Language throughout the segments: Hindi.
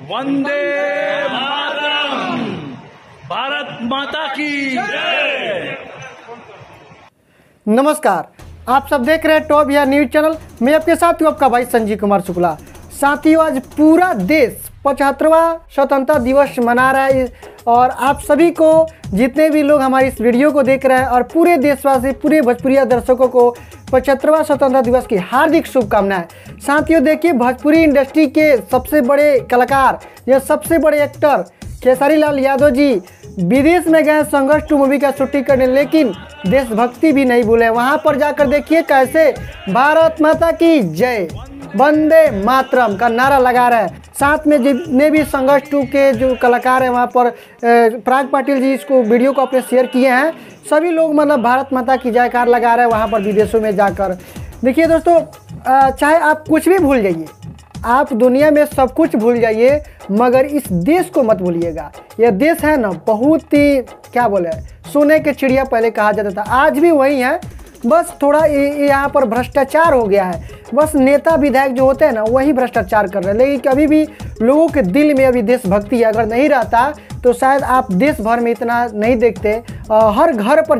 वंदे मातरम। भारत माता की जय। नमस्कार, आप सब देख रहे हैं टॉप या न्यूज चैनल। मैं आपके साथ हूँ आपका भाई संजीव कुमार शुक्ला। साथियों, आज पूरा देश 75वां स्वतंत्रता दिवस मना रहा है और आप सभी को, जितने भी लोग हमारी इस वीडियो को देख रहे हैं और पूरे देशवासी, पूरे भोजपुरिया दर्शकों को 75वां स्वतंत्रता दिवस की हार्दिक शुभकामनाएं। साथियों, देखिए, भोजपुरी इंडस्ट्री के सबसे बड़े कलाकार या सबसे बड़े एक्टर खेसारी लाल यादव जी विदेश में गए संघर्ष 2 मूवी का शूटिंग करने, लेकिन देशभक्ति भी नहीं भूले। वहां पर जाकर देखिए कैसे भारत माता की जय, वंदे मातरम का नारा लगा रहे हैं। साथ में जितने भी संघर्ष 2 के जो कलाकार हैं वहाँ पर पराग पाटिल जी इसको वीडियो को अपने शेयर किए हैं। सभी लोग मतलब भारत माता की जयकार लगा रहे हैं वहाँ पर विदेशों में जाकर। देखिए दोस्तों, चाहे आप कुछ भी भूल जाइए, आप दुनिया में सब कुछ भूल जाइए, मगर इस देश को मत भूलिएगा। यह देश है ना, बहुत ही क्या बोले, सोने के चिड़िया पहले कहा जाता था, आज भी वही है। बस थोड़ा यहाँ पर भ्रष्टाचार हो गया है। बस नेता विधायक जो होते हैं ना, वही भ्रष्टाचार कर रहे हैं। लेकिन कभी भी लोगों के दिल में अभी देशभक्ति अगर नहीं रहता तो शायद आप देश भर में इतना नहीं देखते। हर घर पर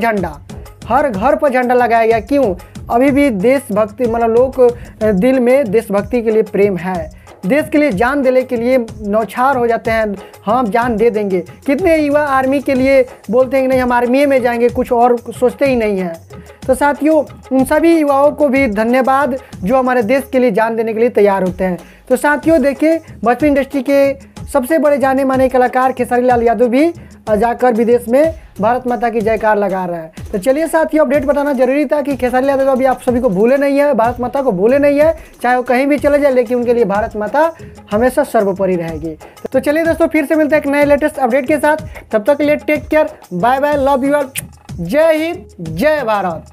झंडा लगाया गया। क्यों? अभी भी देशभक्ति, मतलब लोग दिल में देशभक्ति के लिए प्रेम है। देश के लिए जान देने के लिए नौछार हो जाते हैं, हम जान दे देंगे। कितने युवा आर्मी के लिए बोलते हैं कि नहीं, हम आर्मी में जाएंगे, कुछ और सोचते ही नहीं हैं। तो साथियों, उन सभी युवाओं को भी धन्यवाद जो हमारे देश के लिए जान देने के लिए तैयार होते हैं। तो साथियों, देखिए, भोजपुरी इंडस्ट्री के सबसे बड़े जाने माने कलाकार खेसारी लाल यादव भी जाकर विदेश में भारत माता की जयकार लगा रहा है। तो चलिए साथियों, अपडेट बताना जरूरी था कि खेसारी लाल यादव अभी आप सभी को भूले नहीं है, भारत माता को भूले नहीं है, चाहे वो कहीं भी चले जाए, लेकिन उनके लिए भारत माता हमेशा सर्वोपरि रहेगी। तो चलिए दोस्तों, फिर से मिलते हैं एक नए लेटेस्ट अपडेट के साथ। तब तक के लिए take care, bye bye, love you all, जय हिंद, जय भारत।